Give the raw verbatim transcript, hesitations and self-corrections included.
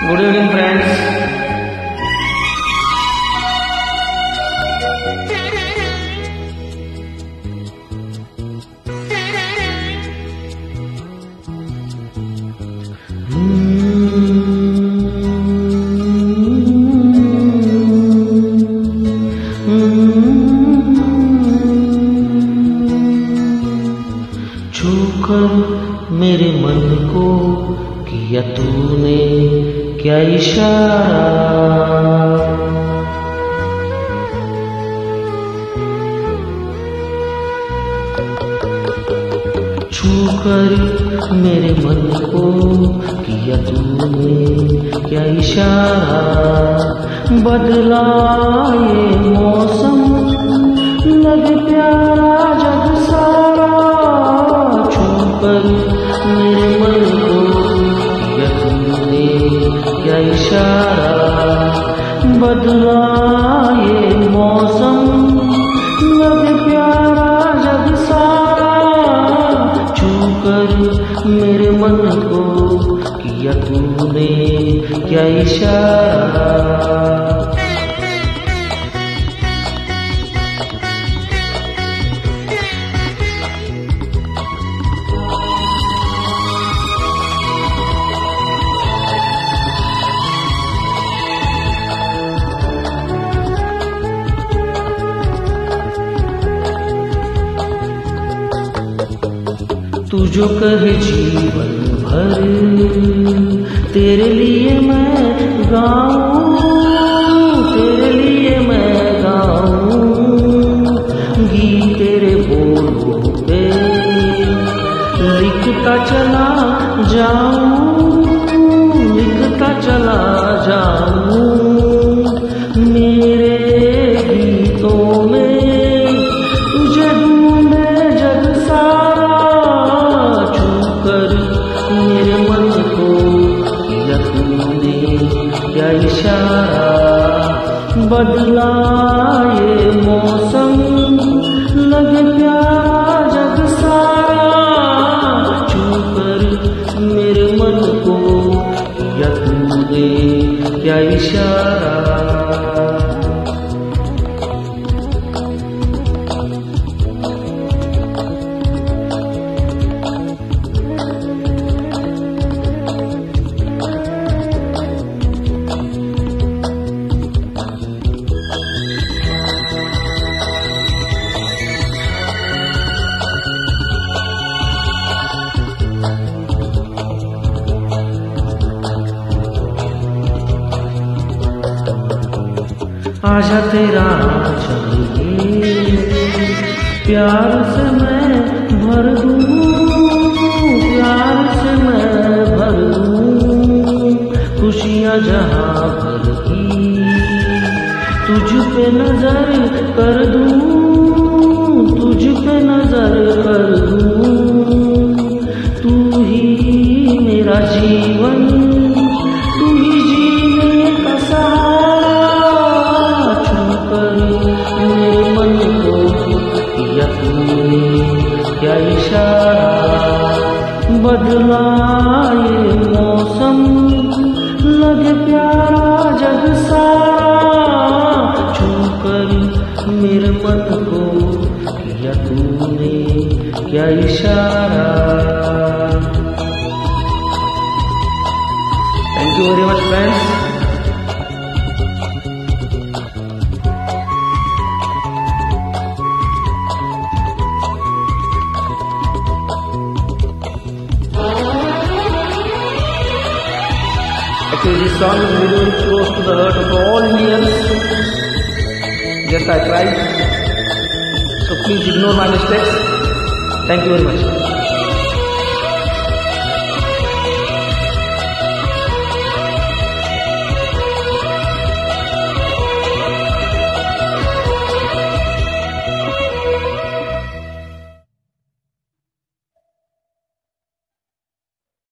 Good evening, friends. छूकर मेरे मन को किया तूने क्या इशारा, छूकर मेरे मन को किया तूने क्या इशारा, बदला ये मौसम लगे प्यारा जग सारा, छूकर मेरे मन को किया तूने क्या इशारा, बदला ये मौसम लगे प्यारा जग सारा, छूकर मेरे मन को किया तूने क्या इशारा। तू जो कहे जीवन भर तेरे लिए मैं गाऊं, तेरे लिए मैं गाऊं, गीत तेरे बोलों पे लिखता चला जाऊं, लिखता चला जाऊं, मेरे गीतों में तुझे ढूंढे जग सारा, मेरे मन को किया तूने क्या इशारा, बदला ये मौसम लगे प्यारा जग सारा, छूकर मेरे मन को किया तूने क्या इशारा। आजा तेरा चाहिए प्यार से मैं भर दूं, प्यार से मैं भर दूं, खुशियाँ जहाँ भर की तुझ पे नजर कर दूं, तुझ पे नजर कर दूं, तू ही मेरा जीवन, तू ही जीने का सहारा, मेरे मन को किया तूने क्या इशारा, बदला ये मौसम लगे प्यारा जग सारा, छूकर मेरे मन को किया तूने क्या इशारा। Thank you very much friends. Actually, this song is really close to the heart of all Indians. Yes, I tried. So please ignore my mistakes. Thank you very much.